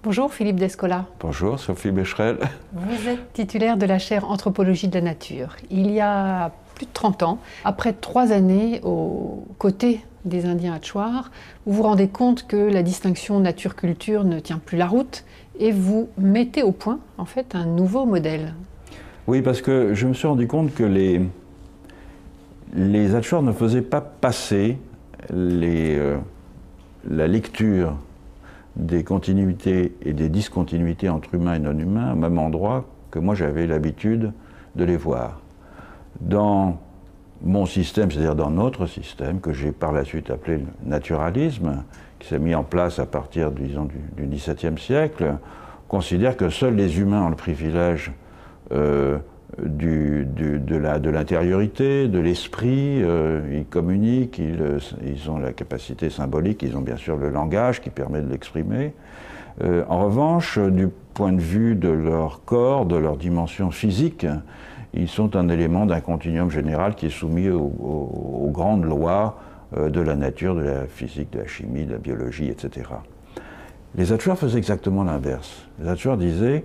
Bonjour Philippe Descola. Bonjour Sophie Becherel. Vous êtes titulaire de la chaire Anthropologie de la nature. Il y a plus de 30 ans, après 3 années aux côtés des Indiens Achuar, vous vous rendez compte que la distinction nature-culture ne tient plus la route et vous mettez au point en fait un nouveau modèle. Oui, parce que je me suis rendu compte que les Achuar ne faisaient pas passer la lecture des continuités et des discontinuités entre humains et non-humains au même endroit que moi j'avais l'habitude de les voir. Dans mon système, c'est-à-dire dans notre système, que j'ai par la suite appelé le naturalisme, qui s'est mis en place à partir, disons, du XVIIe siècle, on considère que seuls les humains ont le privilège de l'intériorité, de l'esprit, ils communiquent, ils ont la capacité symbolique, ils ont bien sûr le langage qui permet de l'exprimer. En revanche, du point de vue de leur corps, de leur dimension physique, ils sont un élément d'un continuum général qui est soumis aux grandes lois de la nature, de la physique, de la chimie, de la biologie, etc. Les Achuar faisaient exactement l'inverse. Les Achuar disaient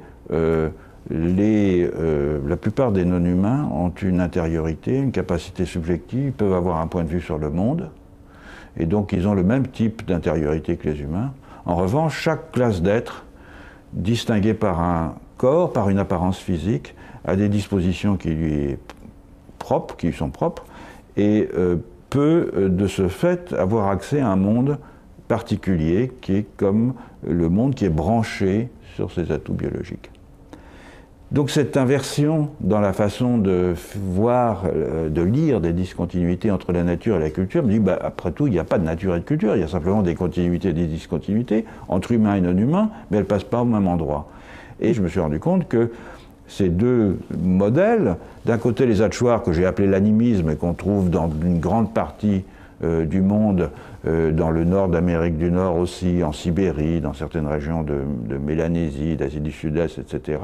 la plupart des non-humains ont une intériorité, une capacité subjective, ils peuvent avoir un point de vue sur le monde, et donc ils ont le même type d'intériorité que les humains. En revanche, chaque classe d'êtres, distinguée par un corps, par une apparence physique, a des dispositions qui lui sont propres, et peut de ce fait avoir accès à un monde particulier qui est comme le monde qui est branché sur ses atouts biologiques. Donc cette inversion dans la façon de voir, de lire des discontinuités entre la nature et la culture me dit, après tout, il n'y a pas de nature et de culture, il y a simplement des continuités et des discontinuités entre humains et non-humains, mais elles ne passent pas au même endroit. Et je me suis rendu compte que ces deux modèles, d'un côté les Achuar que j'ai appelé l'animisme et qu'on trouve dans une grande partie du monde, dans le nord d'Amérique du Nord aussi, en Sibérie, dans certaines régions de Mélanésie, d'Asie du Sud-Est, etc.,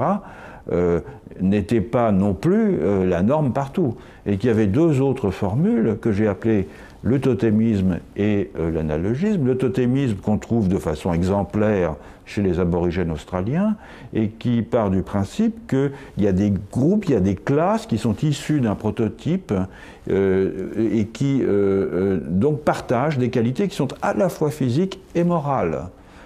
n'était pas non plus la norme partout. Et qu'il y avait deux autres formules que j'ai appelées le totémisme et l'analogisme. Le totémisme qu'on trouve de façon exemplaire chez les aborigènes australiens et qui part du principe qu'il y a des groupes, il y a des classes qui sont issues d'un prototype et qui donc partagent des qualités qui sont à la fois physiques et morales.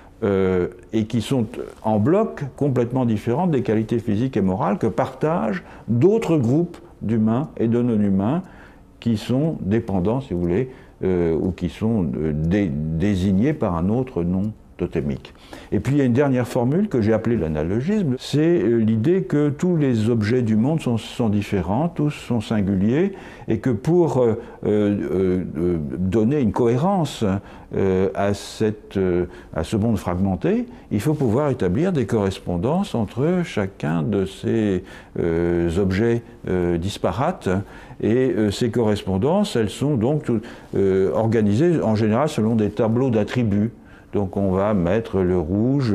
Et qui sont en bloc complètement différentes des qualités physiques et morales que partagent d'autres groupes d'humains et de non-humains qui sont dépendants, si vous voulez, ou qui sont désignés par un autre nom totémique. Et puis il y a une dernière formule que j'ai appelée l'analogisme, c'est l'idée que tous les objets du monde sont différents, tous sont singuliers, et que pour donner une cohérence à ce monde fragmenté, il faut pouvoir établir des correspondances entre chacun de ces objets disparates, et ces correspondances, elles sont donc organisées en général selon des tableaux d'attributs. Donc on va mettre le rouge,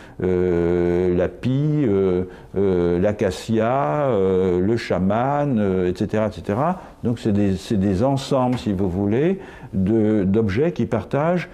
la pie, l'acacia, le chaman, etc., etc. Donc c'est des ensembles, si vous voulez, d'objets qui partagent,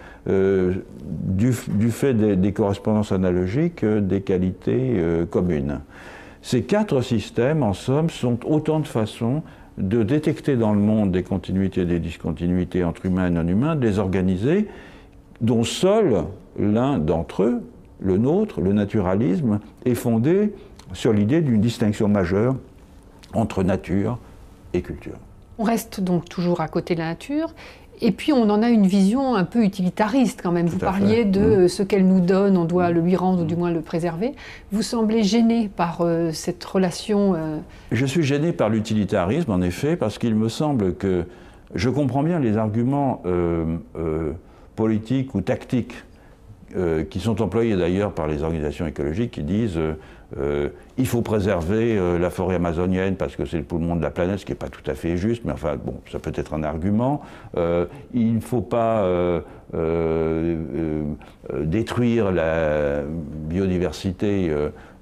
du fait des correspondances analogiques, des qualités communes. Ces 4 systèmes, en somme, sont autant de façons de détecter dans le monde des continuités et des discontinuités entre humains et non-humains, de les organiser, dont seul l'un d'entre eux, le nôtre, le naturalisme, est fondé sur l'idée d'une distinction majeure entre nature et culture. On reste donc toujours à côté de la nature, et puis on en a une vision un peu utilitariste quand même. Vous parliez de ce qu'elle nous donne, on doit le lui rendre ou du moins le préserver. Vous semblez gêné par cette relation Je suis gêné par l'utilitarisme, en effet, parce qu'il me semble que je comprends bien les arguments politiques ou tactiques qui sont employés d'ailleurs par les organisations écologiques qui disent il faut préserver la forêt amazonienne parce que c'est le poumon de la planète, ce qui n'est pas tout à fait juste, mais enfin bon, ça peut être un argument. Il ne faut pas détruire la biodiversité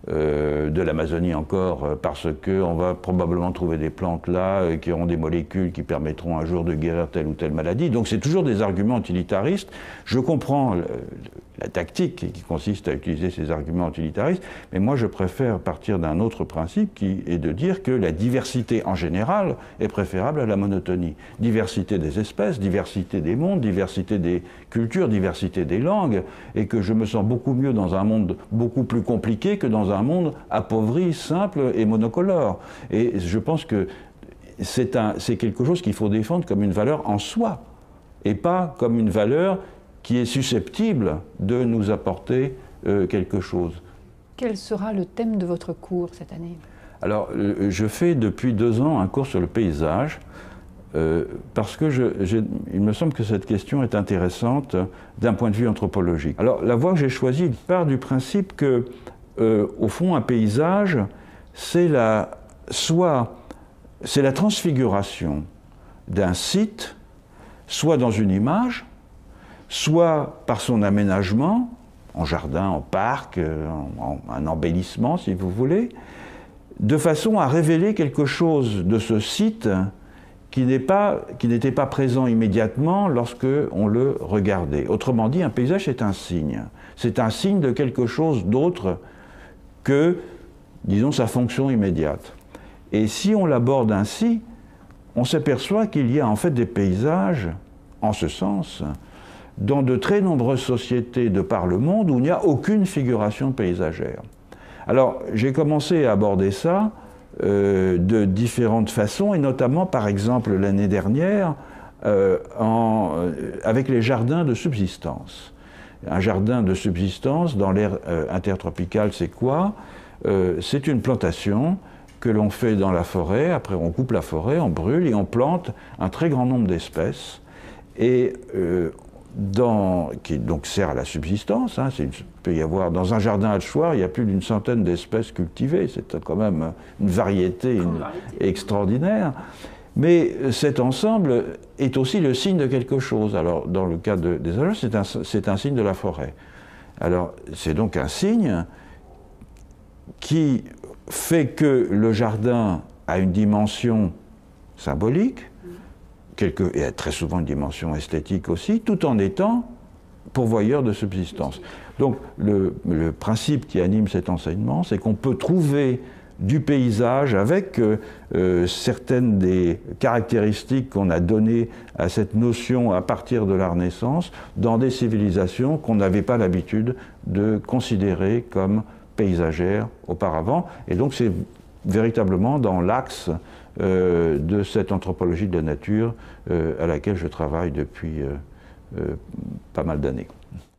de l'Amazonie encore, parce qu'on va probablement trouver des plantes là qui auront des molécules qui permettront un jour de guérir telle ou telle maladie. Donc c'est toujours des arguments utilitaristes. Je comprends la tactique qui consiste à utiliser ces arguments utilitaristes, mais moi je préfère partir d'un autre principe qui est de dire que la diversité en général est préférable à la monotonie. Diversité des espèces, diversité des mondes, diversité des cultures, diversité des langues, et que je me sens beaucoup mieux dans un monde beaucoup plus compliqué que dans un monde appauvri, simple et monocolore. Et je pense que c'est quelque chose qu'il faut défendre comme une valeur en soi, et pas comme une valeur qui est susceptible de nous apporter quelque chose. Quel sera le thème de votre cours cette année? Alors, je fais depuis 2 ans un cours sur le paysage, parce que il me semble que cette question est intéressante d'un point de vue anthropologique. Alors, la voie que j'ai choisie part du principe que, au fond, un paysage, c'est la transfiguration d'un site, soit dans une image, soit par son aménagement, en jardin, en parc, en embellissement si vous voulez, de façon à révéler quelque chose de ce site qui n'était pas présent immédiatement lorsque on le regardait. Autrement dit, un paysage est un signe. C'est un signe de quelque chose d'autre que, disons, sa fonction immédiate. Et si on l'aborde ainsi, on s'aperçoit qu'il y a en fait des paysages, en ce sens, dans de très nombreuses sociétés de par le monde où il n'y a aucune figuration paysagère. Alors, j'ai commencé à aborder ça de différentes façons, et notamment, par exemple, l'année dernière, avec les jardins de subsistance. Un jardin de subsistance dans l'ère intertropicale, c'est quoi? C'est une plantation que l'on fait dans la forêt, après on coupe la forêt, on brûle et on plante un très grand nombre d'espèces, et qui donc sert à la subsistance. Hein, il peut y avoir, dans un jardin à Haute-Choir, il y a plus d'une centaine d'espèces cultivées. C'est quand même une variété extraordinaire. Mais cet ensemble est aussi le signe de quelque chose. Alors, dans le cas des ageus, c'est un signe de la forêt. Alors, c'est donc un signe qui fait que le jardin a une dimension symbolique, et très souvent une dimension esthétique aussi, tout en étant pourvoyeur de subsistance. Donc le principe qui anime cet enseignement, c'est qu'on peut trouver du paysage avec certaines des caractéristiques qu'on a données à cette notion à partir de la Renaissance dans des civilisations qu'on n'avait pas l'habitude de considérer comme paysagères auparavant. Et donc c'est véritablement dans l'axe de cette anthropologie de la nature à laquelle je travaille depuis pas mal d'années.